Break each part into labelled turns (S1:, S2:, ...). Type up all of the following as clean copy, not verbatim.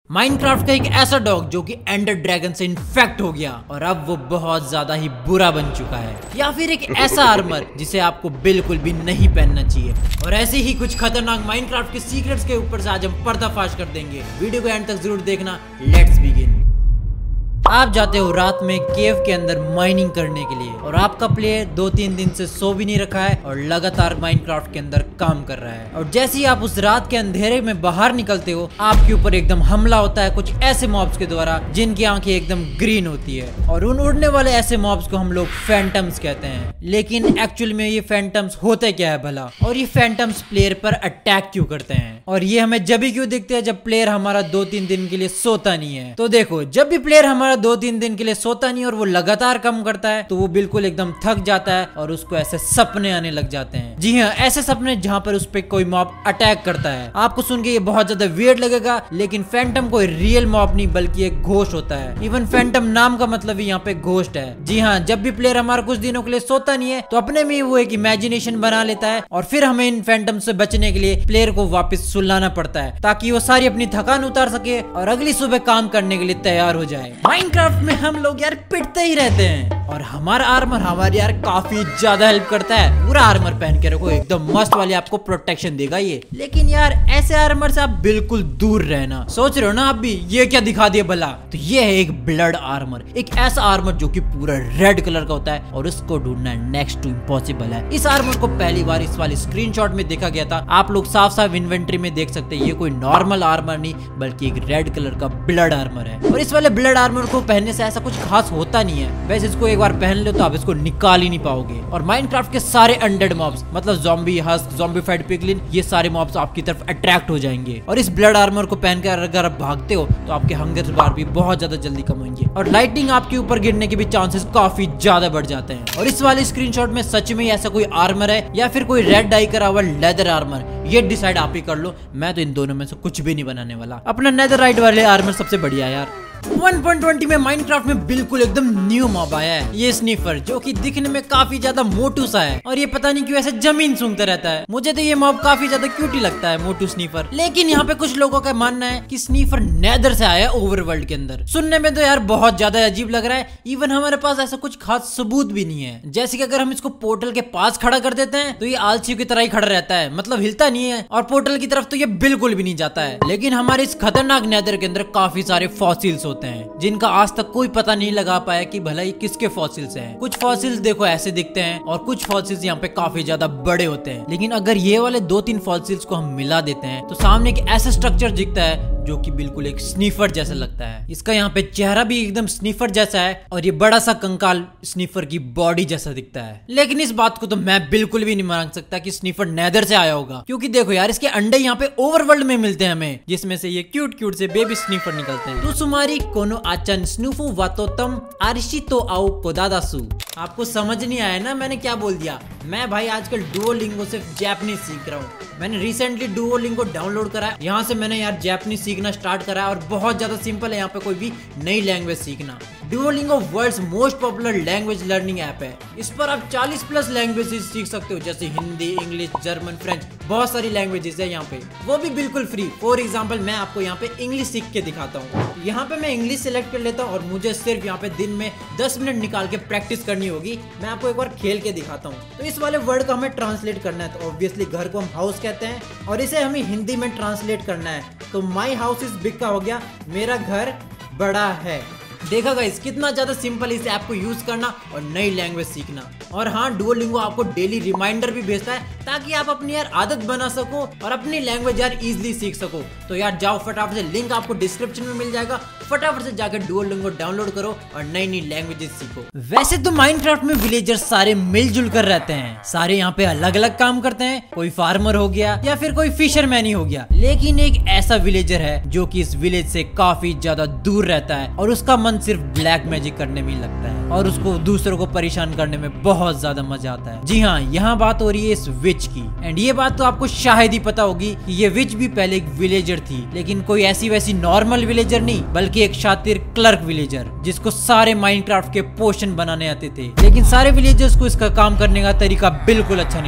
S1: Minecraft का एक ऐसा डॉग जो कि एंडर ड्रैगन से इन्फेक्ट हो गया और अब वो बहुत ज्यादा ही बुरा बन चुका है, या फिर एक ऐसा आर्मर जिसे आपको बिल्कुल भी नहीं पहनना चाहिए। और ऐसे ही कुछ खतरनाक माइनक्राफ्ट के सीक्रेट्स के ऊपर से आज हम पर्दाफाश कर देंगे। वीडियो को एंड तक जरूर देखना। Let's begin. आप जाते हो रात में केव के अंदर माइनिंग करने के लिए और आपका प्लेयर 2-3 दिन से सो भी नहीं रखा है और लगातार माइनक्राफ्ट के अंदर काम कर रहा है। और जैसे ही आप उस रात के अंधेरे में बाहर निकलते हो, आपके ऊपर एकदम हमला होता है कुछ ऐसे मॉब्स के द्वारा जिनकी आंखें एकदम ग्रीन होती है। और उन उड़ने वाले ऐसे मॉब्स को हम लोग फैंटम्स कहते हैं। लेकिन एक्चुअल में ये फैंटम्स होते क्या है भला, और ये फैंटम्स प्लेयर पर अटैक क्यों करते हैं, और ये हमें जब भी क्यों दिखते हैं जब प्लेयर हमारा 2-3 दिन के लिए सोता नहीं है। तो देखो, जब भी प्लेयर हमारा 2-3 दिन के लिए सोता नहीं और वो लगातार काम करता है तो वो बिल्कुल एकदम थक जाता है और उसको ऐसे सपने आने लग जाते हैं। जी हाँ, ऐसे सपने जहाँ पर उस पे कोई मॉब अटैक करता है। आपको सुन के ये बहुत ज्यादा वियर्ड लगेगा, लेकिन फैंटम कोई रियल मॉब नहीं बल्कि एक घोस्ट होता है। इवन फैंटम नाम का मतलब ही यहाँ पे घोस्ट है। जी हाँ, जब भी प्लेयर हमारा कुछ दिनों के लिए सोता नहीं है तो अपने में वो एक इमेजिनेशन बना लेता है और फिर हमें इन फैंटम से बचने के लिए प्लेयर को वापस सुलाना पड़ता है ताकि वो सारी अपनी थकान उतार सके और अगली सुबह काम करने के लिए तैयार हो जाए। माइनक्राफ्ट में हम लोग यार पिटते ही रहते हैं और हमारा आर्मर हमारी यार काफी ज्यादा हेल्प करता है। पूरा आर्मर पहन के रखो, एकदम मस्त वाली आपको प्रोटेक्शन देगा ये। लेकिन यार ऐसे आर्मर से आप बिल्कुल दूर रहना। सोच रहे हो ना आप भी ये क्या दिखा दिया भला, तो ये है एक ब्लड आर्मर, एक ऐसा आर्मर जो कि पूरा रेड कलर का होता है और इसको ढूंढना नेक्स्ट टू इम्पॉसिबल है। इस आर्मर को पहली बार इस वाली स्क्रीनशॉट में देखा गया था। आप लोग साफ साफ इन्वेंट्री में देख सकते हैं ये कोई नॉर्मल आर्मर नहीं बल्कि एक रेड कलर का ब्लड आर्मर है। और इस वाले ब्लड आर्मर को पहनने से ऐसा कुछ खास होता नहीं है। वैसे इसको एक बार पहन लो तो आप इसको निकाल ही नहीं पाओगे। और माइनक्राफ्ट के सारे अनडेड मॉब्स मतलब ज़ॉम्बी, हस्क, ज़ॉम्बीफाइड पिगलिन, ये सारे मॉब्स आपकी तरफ अट्रैक्ट हो जाएंगे। और इस ब्लड आर्मर को पहनकर अगर आप भागते हो तो आपके हंगर बार भी बहुत ज्यादा जल्दी कम होंगे और लाइटनिंग आपके ऊपर गिरने के भी चांसेस काफी ज्यादा बढ़ जाते हैं। और इस वाले स्क्रीनशॉट में सच में ऐसा कोई आर्मर है या फिर कोई रेड डाई करा हुआ लेदर आर्मर, ये डिसाइड आप ही कर लो। मैं तो इन दोनों में से कुछ भी नहीं बनाने वाला। अपना नेदरराइट वाले आर्मर सबसे बढ़िया है यार। 1.20 में माइनक्राफ्ट में बिल्कुल एकदम न्यू मॉब आया है, ये स्नीफर, जो कि दिखने में काफी ज्यादा मोटू सा है और ये पता नहीं क्यों ऐसे जमीन सूंघता रहता है। मुझे तो ये मॉब काफी ज्यादा क्यूट ही लगता है, मोटू स्नीफर। लेकिन यहाँ पे कुछ लोगों का मानना है कि स्नीफर नेदर से आया है ओवरवर्ल्ड के अंदर। सुनने में तो यार बहुत ज्यादा अजीब लग रहा है। इवन हमारे पास ऐसा कुछ खास सबूत भी नहीं है। जैसे कि अगर हम इसको पोर्टल के पास खड़ा कर देते हैं तो ये आलसियों की तरह ही खड़ा रहता है, मतलब हिलता नहीं है, और पोर्टल की तरफ तो ये बिल्कुल भी नहीं जाता है। लेकिन हमारे इस खतरनाक नेदर के अंदर काफी सारे फॉसिल्स होते हैं जिनका आज तक कोई पता नहीं लगा पाया कि भला ये किसके फॉसिल्स हैं। कुछ फॉसिल्स देखो ऐसे दिखते हैं और कुछ फॉसिल्स यहाँ पे काफी ज्यादा बड़े होते हैं। लेकिन अगर ये वाले 2-3 फॉसिल्स को हम मिला देते हैं तो सामने एक ऐसा स्ट्रक्चर दिखता है जो कि बिल्कुल एक स्नीफर जैसा लगता है। इसका यहाँ पे चेहरा भी एकदम स्नीफर जैसा है और ये बड़ा सा कंकाल स्नीफर की बॉडी जैसा दिखता है। लेकिन इस बात को तो मैं बिल्कुल भी नहीं मान सकता कि स्नीफर नेदर से आया होगा, क्योंकि देखो यार इसके अंडे यहाँ पे ओवरवर्ल्ड में मिलते हैं हमें, जिसमें से ये क्यूट क्यूट से बेबी स्नीफर निकलते हैं। तो सुमारी कोनो आचन स्नूफू वातोतम आरिशी तो आओ पोदादासु। आपको समझ नहीं आया ना मैंने क्या बोल दिया? मैं भाई आजकल डुओलिंगो से जापानीज सीख रहा हूँ। मैंने रिसेंटली डुओलिंगो डाउनलोड करा है, यहाँ से मैंने यार जापानीज सीखना स्टार्ट करा है और बहुत ज्यादा सिंपल है यहाँ पे कोई भी नई लैंग्वेज सीखना। Duolingo world's most popular language learning app है। इस पर आप 40+ लैंग्वेजेस सीख सकते हो, जैसे हिंदी, इंग्लिश, जर्मन, फ्रेंच, बहुत सारी लैंग्वेजेस है यहाँ पे, वो भी बिल्कुल फ्री। फॉर एग्जाम्पल मैं आपको यहाँ पे इंग्लिश सीख के दिखाता हूँ। यहाँ पे मैं इंग्लिश सेलेक्ट कर लेता हूँ और मुझे सिर्फ यहाँ पे दिन में 10 मिनट निकाल के प्रैक्टिस करनी होगी। मैं आपको एक बार खेल के दिखाता हूँ। तो इस वाले वर्ड को हमें ट्रांसलेट करना है, तो ऑब्वियसली घर को हम हाउस कहते हैं और इसे हमें हिंदी में ट्रांसलेट करना है। तो माई हाउस इज बिग का हो गया मेरा घर बड़ा है। देखा गाइस कितना ज्यादा सिंपल इस ऐप को यूज करना और नई लैंग्वेज सीखना। और हाँ, डुओलिंगो आपको डेली रिमाइंडर भी भेजता है ताकि आप अपनी यार आदत बना सको और अपनी लैंग्वेज यार इजीली सीख सको। तो यार जाओ फटाफट से, लिंक आपको डिस्क्रिप्शन में मिल जाएगा, फटाफट से जाकर डुओलिंगो डाउनलोड करो और नई नई लैंग्वेजेस सीखो। वैसे तो माइनक्राफ्ट में विलेजर्स सारे मिलजुल कर रहते हैं, सारे यहाँ पे अलग अलग काम करते हैं। कोई फार्मर हो गया या फिर कोई फिशरमैन ही हो गया। लेकिन एक ऐसा विलेजर है जो कि इस विलेज से काफी ज्यादा दूर रहता है और उसका मन सिर्फ ब्लैक मैजिक करने में ही लगता है और उसको दूसरों को परेशान करने में बहुत ज्यादा मजा आता है। जी हाँ, यहाँ बात हो रही है इस विच की। एंड ये बात तो आपको शायद ही पता होगी कि ये विच भी पहले एक विलेजर थी, लेकिन कोई ऐसी वैसी नॉर्मल विलेजर नहीं बल्कि एक शातिर क्लर्क विलेजर जिसको सारे माइनक्राफ्ट के पोर्शन बनाने आते थे। लेकिन सारे विलेजर्स को इसका काम करने का तरीका बिल्कुल अच्छा नहीं लगता था।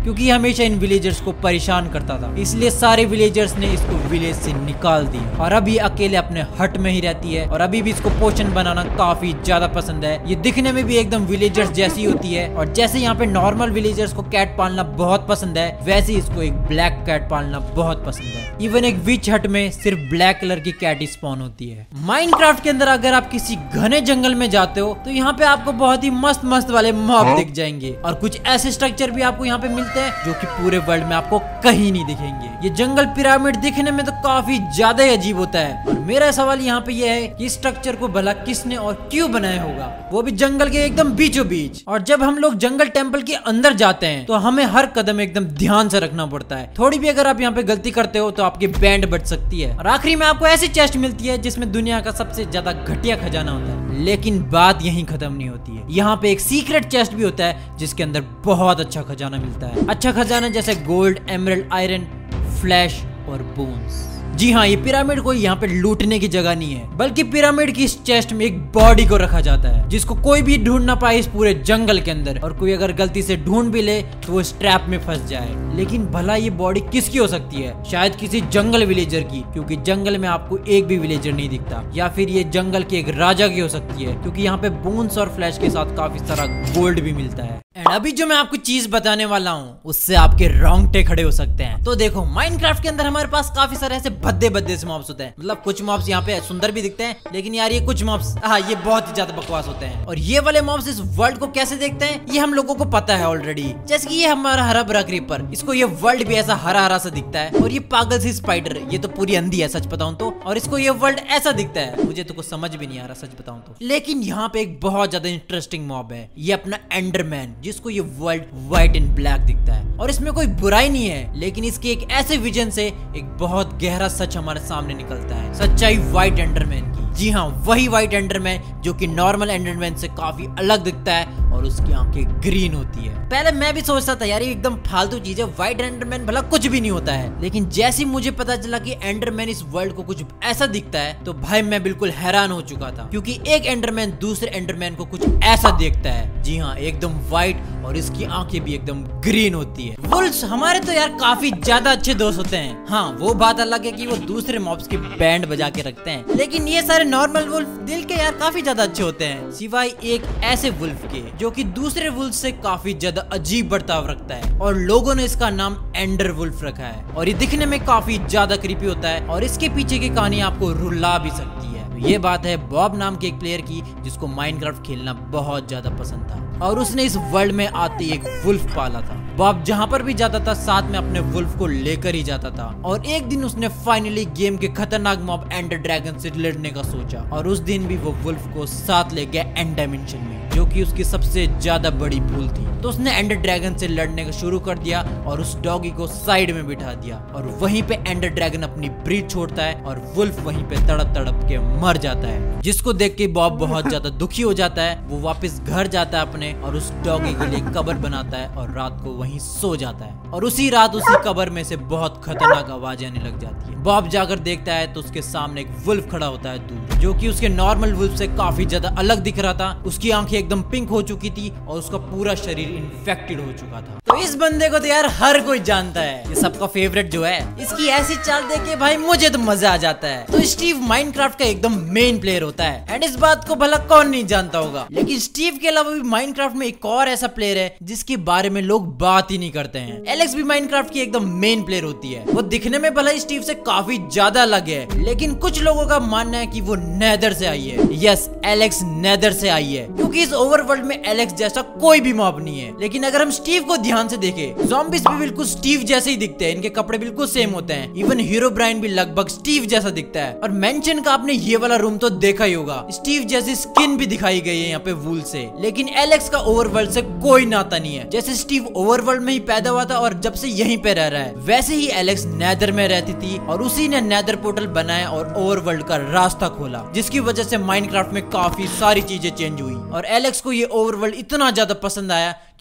S1: क्योंकि हमेशा इन विलेजर्स को परेशान करता था। इसलिए सारे विलेजर्स ने इसको विलेज से निकाल दिया और अब ये अकेले अपने हट में ही रहती है और अभी भी इसको पोषण बनाना काफी ज्यादा पसंद है। ये दिखने में भी एकदम विलेजर्स जैसी होती है और जैसे यहाँ पे नॉर्मल विलेजर्स को कैट पालना बहुत पसंद है, वैसे इसको एक ब्लैक कैट पालना बहुत पसंद है। इवन एक विच हट में सिर्फ ब्लैक कलर की कैट ही स्पॉन होती है। माइनक्राफ्ट के अंदर अगर आप किसी घने जंगल में जाते हो तो यहाँ पे आपको बहुत ही मस्त मस्त वाले मॉब दिख जाएंगे और कुछ ऐसे स्ट्रक्चर भी आपको यहाँ पे मिलते हैं जो कि पूरे वर्ल्ड में आपको कहीं नहीं दिखेंगे। ये जंगल पिरामिड दिखने में तो काफी ज्यादा ही अजीब होता है और मेरा सवाल यहाँ पे ये है कि स्ट्रक्चर को भला किसने और क्यों बनाया होगा, वो भी जंगल के एकदम बीचों बीच। और जब हम लोग जंगल टेम्पल के अंदर जाते हैं तो हमें हर कदम एकदम ध्यान से रखना पड़ता है। थोड़ी भी अगर आप यहाँ पे गलती करते हो तो आपकी बैंड बच सकती है और आखिरी में आपको ऐसी चेस्ट मिलती है जिसमें दुनिया का सबसे ज्यादा घटिया खजाना होता है। लेकिन बात यहीं खत्म नहीं होती है, यहाँ पे एक सीक्रेट चेस्ट भी होता है जिसके अंदर बहुत अच्छा खजाना मिलता है। अच्छा खजाना जैसे गोल्ड, एमरल्ड, आयरन, फ्लैश और बोन्स। जी हाँ, ये पिरामिड कोई यहाँ पे लूटने की जगह नहीं है, बल्कि पिरामिड की इस चेस्ट में एक बॉडी को रखा जाता है जिसको कोई भी ढूंढ ना पाए इस पूरे जंगल के अंदर, और कोई अगर गलती से ढूंढ भी ले तो वो इस ट्रैप में फंस जाए। लेकिन भला ये बॉडी किसकी हो सकती है? शायद किसी जंगल विलेजर की, क्योंकि जंगल में आपको एक भी विलेजर नहीं दिखता। या फिर ये जंगल के एक राजा की हो सकती है, क्योंकि यहाँ पे बोन्स और फ्लैश के साथ काफी सारा गोल्ड भी मिलता है। एंड अभी जो मैं आपको चीज बताने वाला हूँ उससे आपके रोंगटे खड़े हो सकते हैं। तो देखो, माइनक्राफ्ट के अंदर हमारे पास काफी सारे ऐसे भद्दे भद्दे से मॉब्स होते हैं। मतलब कुछ मॉब्स यहाँ पे सुंदर भी दिखते हैं, लेकिन यार ये कुछ मॉब्स ये बहुत ही ज्यादा बकवास होते हैं। और ये वाले मॉब्स इस वर्ल्ड को कैसे देखते हैं ये हम लोगों को पता है ऑलरेडी। जैसे कि ये हमारा हरा भरा क्रीपर, इसको ये वर्ल्ड भी ऐसा हरा हरा सा दिखता है। और ये पागल सी स्पाइडर, ये तो पूरी अंधी है सच बताऊं तो, और इसको ये वर्ल्ड ऐसा दिखता है। मुझे तो कुछ समझ भी नहीं आ रहा सच बताऊं तो। लेकिन यहाँ पे एक बहुत ज्यादा इंटरेस्टिंग मॉब है, ये अपना एंडरमैन, जिसको ये वर्ल्ड व्हाइट एंड ब्लैक दिखता है। और इसमें कोई बुराई नहीं है, लेकिन इसके एक ऐसे विजन से एक बहुत गहरा सच हमारे सामने निकलता है, सच्चाई व्हाइट एंडरमैन की। जी हाँ, वही व्हाइट एंडरमैन जो कि नॉर्मल एंडरमैन से काफी अलग दिखता है और उसकी आंखें ग्रीन होती है। पहले मैं भी सोचता था यार ये एकदम फालतू चीज है, व्हाइट एंडरमैन भला कुछ भी नहीं होता है। लेकिन जैसे मुझे पता चला कि एंडरमैन इस वर्ल्ड को कुछ ऐसा दिखता है तो भाई मैं बिल्कुल हैरान हो चुका था, क्योंकि एक एंडरमैन दूसरे एंडरमैन को कुछ ऐसा देखता है। जी हाँ, एकदम व्हाइट, और इसकी आंखें भी एकदम ग्रीन होती है। वुल्फ्स हमारे तो यार काफी ज्यादा अच्छे दोस्त होते हैं। हाँ, वो बात अलग है कि वो दूसरे मॉब्स की बैंड बजा के रखते हैं, लेकिन ये सारे नॉर्मल वुल्फ दिल के यार काफी ज्यादा अच्छे होते हैं, सिवाय एक ऐसे वुल्फ के जो कि दूसरे वुल्फ से काफी ज्यादा अजीब बर्ताव रखता है, और लोगों ने इसका नाम एंडर वुल्फ रखा है। और ये दिखने में काफी ज्यादा क्रीपी होता है और इसके पीछे की कहानी आपको रुला भी सकती है। तो ये बात है बॉब नाम के एक प्लेयर की, जिसको माइनक्राफ्ट खेलना बहुत ज्यादा पसंद था और उसने इस वर्ल्ड में आते ही एक वुल्फ पाला था। बॉब जहाँ पर भी जाता था साथ में अपने वुल्फ को लेकर ही जाता था, और एक दिन उसने फाइनली गेम के खतरनाक मॉब एंडर ड्रैगन से लड़ने का सोचा, और उस दिन भी वो वुल्फ को साथ ले गया एंड डायमेंशन में, जो कि उसकी सबसे ज्यादा बड़ी भूल थी। तो उसने एंडर ड्रैगन से लड़ने का शुरू कर दिया और उस डॉगी को साइड में बिठा दिया, और वहीं पे एंडर ड्रैगन अपनी ब्रीथ छोड़ता है और वुल्फ वहीं पे तड़प तड़प के मर जाता है, जिसको देख के बॉब बहुत ज्यादा दुखी हो जाता है। वो वापस घर जाता है अपने और उस डॉगी के लिए कब्र बनाता है और रात को वहीं सो जाता है। और उसी रात उसी कब्र में से बहुत खतरनाक आवाजें आने लग जाती है। बॉब जाकर देखता है तो उसके सामने एक वुल्फ खड़ा होता है दूर, जो कि उसके नॉर्मल वुल्फ से काफी ज्यादा अलग दिख रहा था। उसकी आंखें एकदम पिंक हो चुकी थी और उसका पूरा शरीर इन्फेक्टेड हो चुका था। तो इस बंदे को तो यार हर कोई जानता है, ये सबका फेवरेट जो है। इसकी ऐसी चाल देख के भाई मुझे तो मजा आ जाता है। तो स्टीव माइनक्राफ्ट का एकदम मेन प्लेयर होता है, एंड इस बात को भला कौन नहीं जानता होगा। लेकिन स्टीव के अलावा भी माइनक्राफ्ट में एक और ऐसा प्लेयर है जिसके बारे में लोग बात ही नहीं करते हैं। एलेक्स भी माइनक्राफ्ट की एकदम मेन प्लेयर होती है। वो दिखने में भला स्टीव से काफी ज्यादा अलग है, लेकिन कुछ लोगों का मानना है कि वो नेदर से आई है। यस, एलेक्स नेदर से आई है, क्योंकि इस ओवरवर्ल्ड में एलेक्स जैसा कोई भी मॉब नहीं है। लेकिन अगर हम स्टीव को ध्यान से देखें, ज़ॉम्बीज़ भी बिल्कुल स्टीव जैसे ही दिखते हैं, इनके कपड़े बिल्कुल सेम होते हैं। इवन हीरो ब्राइन भी लगभग स्टीव जैसा दिखता है। और मेंशन का आपने ये वाला रूम तो देखा ही होगा, स्टीव जैसी स्किन भी दिखाई गई है यहाँ पे वूल से। लेकिन एलेक्स का ओवरवर्ल्ड से कोई नाता नहीं है। जैसे स्टीव ओवरवर्ल्ड में ही पैदा हुआ था और जब से यहीं पे रह रहा है, वैसे ही एलेक्स नेदर में रहती थी और उसी ने नेदर पोर्टल बनाया और ओवरवर्ल्ड का रास्ता खोला, जिसकी वजह से माइनक्राफ्ट में काफी सारी चीजें चेंज हुई। और एलेक्स को ये ओवरवर्ल्ड इतना ज्यादा पसंद आया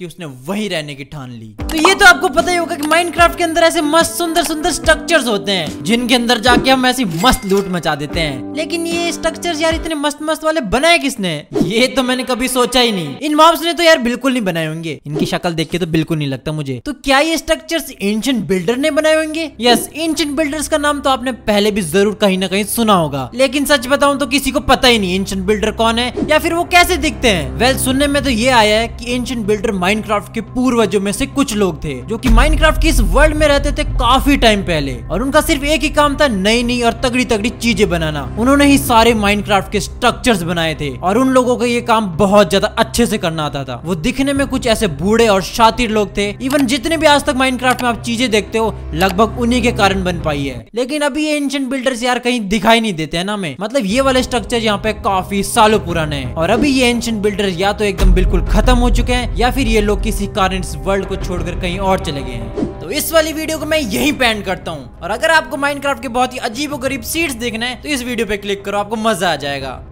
S1: कि उसने वहीं रहने की ठान ली। तो ये तो आपको पता ही होगा कि माइनक्राफ्ट के अंदर ऐसे मस्त सुंदर सुंदर स्ट्रक्चर्स होते हैं जिनके अंदर जाके हम ऐसी मस्त लूट मचा देते हैं। लेकिन ये स्ट्रक्चर्स यार इतने मस्त मस्त वाले बनाए किसने? ये तो मैंने कभी सोचा ही नहीं। इन मॉब्स ने तो यार बिल्कुल नहीं बनाए होंगे, इनकी शक्ल देख के तो बिल्कुल नहीं लगता मुझे। तो क्या ये स्ट्रक्चर्स एंशिएंट बिल्डर ने बनाए होंगे? यस, एंशिएंट बिल्डर्स का नाम तो आपने पहले भी जरूर कहीं ना कहीं सुना होगा, लेकिन सच बताऊं तो किसी को पता ही नहीं एंशिएंट बिल्डर कौन है या फिर वो कैसे दिखते हैं। वेल, सुनने में तो ये आया है कि एंशिएंट बिल्डर माइनक्राफ्ट के पूर्वजों में से कुछ लोग थे जो कि माइनक्राफ्ट की इस वर्ल्ड में रहते थे काफी टाइम पहले, और उनका सिर्फ एक ही काम था नई नई और तगड़ी तगड़ी चीजें बनाना। उन्होंने ही सारे माइनक्राफ्ट के स्ट्रक्चर्स बनाए थे और उन लोगों को ये काम बहुत ज्यादा अच्छे से करना आता था। वो दिखने में कुछ ऐसे बूढ़े और शातिर लोग थे। इवन जितने भी आज तक माइनक्राफ्ट में आप चीजें देखते हो लगभग उन्हीं के कारण बन पाई है। लेकिन अभी ये एंशिएंट बिल्डर्स यार कहीं दिखाई नहीं देते हैं ना हमें। मतलब ये वाले स्ट्रक्चर यहाँ पे काफी सालों पुराने हैं और अभी ये एंशिएंट बिल्डर्स या तो एकदम बिल्कुल खत्म हो चुके हैं या फिर ये लोग किसी कारण इस वर्ल्ड को छोड़कर कहीं और चले गए हैं। तो इस वाली वीडियो को मैं यहीं पे एंड करता हूँ, और अगर आपको माइनक्राफ्ट के बहुत ही अजीबोगरीब सीड्स देखना है तो इस वीडियो पे क्लिक करो, आपको मजा आ जाएगा।